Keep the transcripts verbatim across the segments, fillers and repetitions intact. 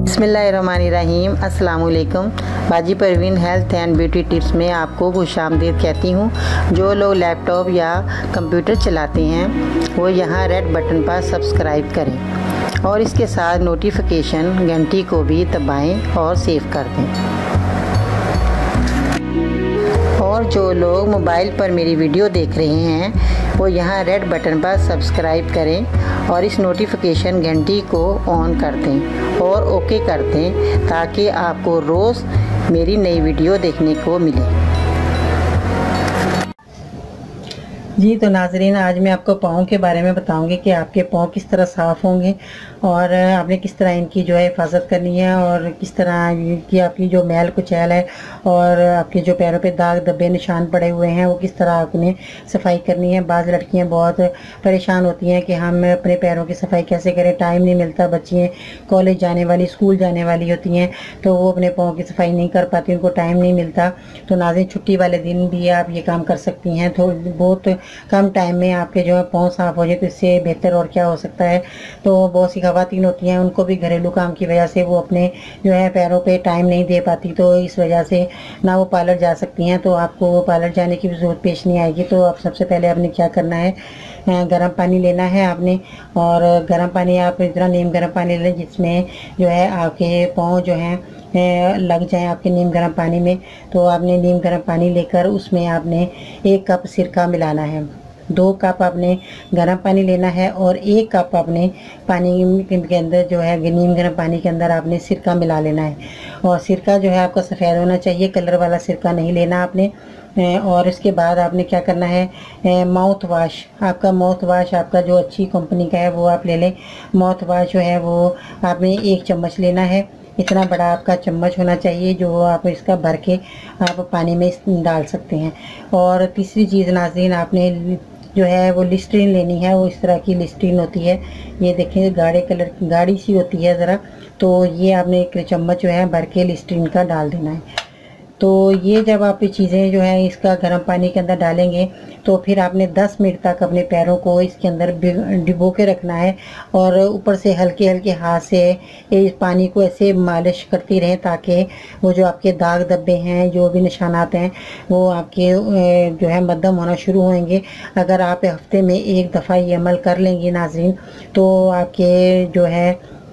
बिस्मिल्लाहिर्रहमानिर्रहीम। अस्सलाम वालेकुम। बाजी Parveen health and beauty tips में आपको खुशामदीद कहती हूँ। जो लोग लैपटॉप या कंप्यूटर चलाते हैं वो यहाँ रेड बटन पर सब्सक्राइब करें और इसके साथ नोटिफिकेशन घंटी को भी दबाएं और सेव कर दें। और जो लोग मोबाइल पर मेरी वीडियो देख रहे हैं वो यहाँ रेड बटन पर सब्सक्राइब करें और इस नोटिफिकेशन घंटी को ऑन कर दें और ओके कर दें ताकि आपको रोज़ मेरी नई वीडियो देखने को मिले। जी तो नाजरीन, आज मैं आपको पाँव के बारे में बताऊंगी कि आपके पाँव किस तरह साफ़ होंगे और आपने किस तरह इनकी जो है हिफाजत करनी है और किस तरह की आपकी जो मैल कुचैल है और आपके जो पैरों पे दाग धब्बे निशान पड़े हुए हैं वो किस तरह आपने सफाई करनी है। बाज़ लड़कियां बहुत परेशान होती हैं कि हम अपने पैरों की सफाई कैसे करें, टाइम नहीं मिलता, बच्चियाँ कॉलेज जाने वाली, स्कूल जाने वाली होती हैं तो वो अपने पाँव की सफाई नहीं कर पाती, उनको टाइम नहीं मिलता। तो नाज़रीन, छुट्टी वाले दिन भी आप ये काम कर सकती हैं। तो बहुत कम टाइम में आपके जो है पाँव साफ़ हो जाए तो इससे बेहतर और क्या हो सकता है। तो बहुत सी ख़वातीन होती हैं, उनको भी घरेलू काम की वजह से वो अपने जो है पैरों पे टाइम नहीं दे पाती, तो इस वजह से ना वो पार्लर जा सकती हैं। तो आपको वो पार्लर जाने की भी ज़रूरत पेश नहीं आएगी। तो आप सबसे पहले आपने क्या करना है, गर्म पानी लेना है आपने, और गर्म पानी आप इतना नीम गर्म पानी लें जिसमें जो है आपके पाँव जो हैं लग जाएं आपके नीम गर्म पानी में। तो आपने नीम गर्म पानी लेकर उसमें आपने एक कप सिरका मिलाना है। दो कप आपने गर्म पानी लेना है और एक कप आपने पानी के अंदर जो है नीम गर्म पानी के अंदर आपने सिरका मिला लेना है। और सिरका जो है आपका सफ़ेद होना चाहिए, कलर वाला सिरका नहीं लेना आपने। और इसके बाद आपने क्या करना है, माउथ वाश, आपका माउथ वाश आपका जो अच्छी कंपनी का है वो आप ले लें। माउथ वाश जो है वो आपने एक चम्मच लेना है, इतना बड़ा आपका चम्मच होना चाहिए जो आप इसका भर के आप पानी में डाल सकते हैं। और तीसरी चीज़ नाज़रीन, आपने जो है वो लिस्ट्रीन लेनी है। वो इस तरह की लिस्ट्रीन होती है, ये देखें गाढ़े कलर की गाढ़ी सी होती है ज़रा, तो ये आपने एक चम्मच जो है भर के लिस्ट्रीन का डाल देना है। तो ये जब आप ये चीज़ें जो है इसका गर्म पानी के अंदर डालेंगे तो फिर आपने दस मिनट तक अपने पैरों को इसके अंदर डिबो के रखना है और ऊपर से हल्के हल्के हाथ से इस पानी को ऐसे मालिश करती रहें ताकि वो जो आपके दाग धब्बे हैं, जो भी निशानात हैं, वो आपके जो है मध्यम होना शुरू होंगे। अगर आप हफ्ते में एक दफ़ा ये अमल कर लेंगी नाज़रीन तो आपके जो है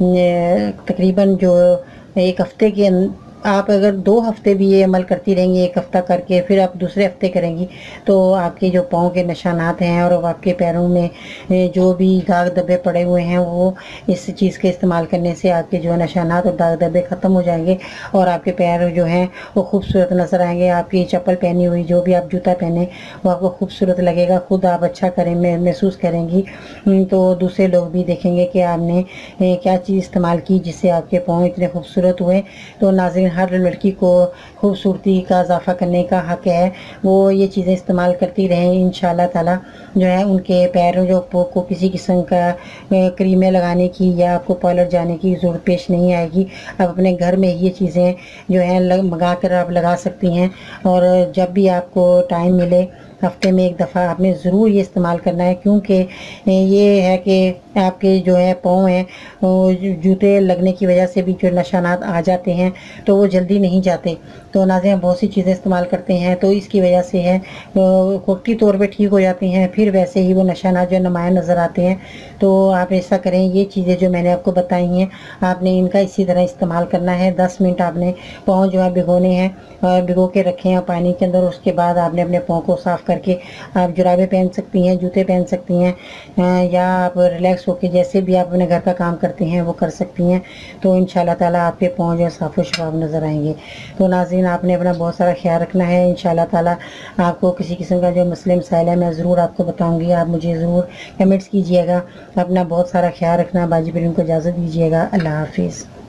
तकरीबन जो एक हफ्ते के आप अगर दो हफ्ते भी ये अमल करती रहेंगी, एक हफ्ता करके फिर आप दूसरे हफ्ते करेंगी तो आपके जो पाँव के निशानात हैं और आपके पैरों में जो भी दाग धब्बे पड़े हुए हैं वो इस चीज़ के इस्तेमाल करने से आपके जो निशानात और दाग धब्बे ख़त्म हो जाएंगे और आपके पैर जो हैं वो खूबसूरत नज़र आएंगे। आपकी चप्पल पहनी हुई, जो भी आप जूता पहने वो आपको खूबसूरत लगेगा, खुद आप अच्छा करें महसूस करेंगी तो दूसरे लोग भी देखेंगे कि आपने क्या चीज़ इस्तेमाल की जिससे आपके पाँव इतने खूबसूरत हुए। तो नाज़रीन, हर लड़की को खूबसूरती का इजाफ़ा करने का हक़ है, वो ये चीज़ें इस्तेमाल करती रहें। इंशाल्लाह ताला जो है उनके पैरों जो को किसी किस्म का क्रीमें लगाने की या आपको पार्लर जाने की ज़रूरत पेश नहीं आएगी। आप अपने घर में ये चीज़ें जो हैं मंगा कर आप लगा सकती हैं और जब भी आपको टाइम मिले हफ्ते में एक दफ़ा आपने ज़रूर ये इस्तेमाल करना है, क्योंकि ये है कि आपके जो है पाँव हैं जूते लगने की वजह से भी जो निशानात आ जाते हैं तो वो जल्दी नहीं जाते। तो नाज़रीन, बहुत सी चीज़ें इस्तेमाल करते हैं तो इसकी वजह से है वक्ती तौर पे ठीक हो जाती हैं, फिर वैसे ही वो निशानात जो नुमाया नज़र आते हैं। तो आप ऐसा करें, ये चीज़ें जो मैंने आपको बताई हैं आपने इनका इसी तरह इस्तेमाल करना है। दस मिनट आपने पाँव जो है भिगोने हैं और भिगो के रखें हैं पानी के अंदर। उसके बाद आपने अपने पाँव को साफ़ करके आप जुराबें पहन सकती हैं, जूते पहन सकती हैं या आप रिलैक्स होकर जैसे भी आप अपने घर का काम करते हैं वो कर सकती हैं। तो इंशाल्लाह ताला आपके पाँव जो है साफ़ और शफाफ नज़र आएंगे। तो नाज़रीन, आपने अपना बहुत सारा ख्याल रखना है। इंशाल्लाह ताला आपको किसी किस्म का जो मसले मसाइल है मैं ज़रूर आपको बताऊँगी, आप मुझे ज़रूर कमेंट्स कीजिएगा। अपना बहुत सारा ख्याल रखना। बाजी परवीन को इजाज़त दीजिएगा। अल्लाह हाफिज़।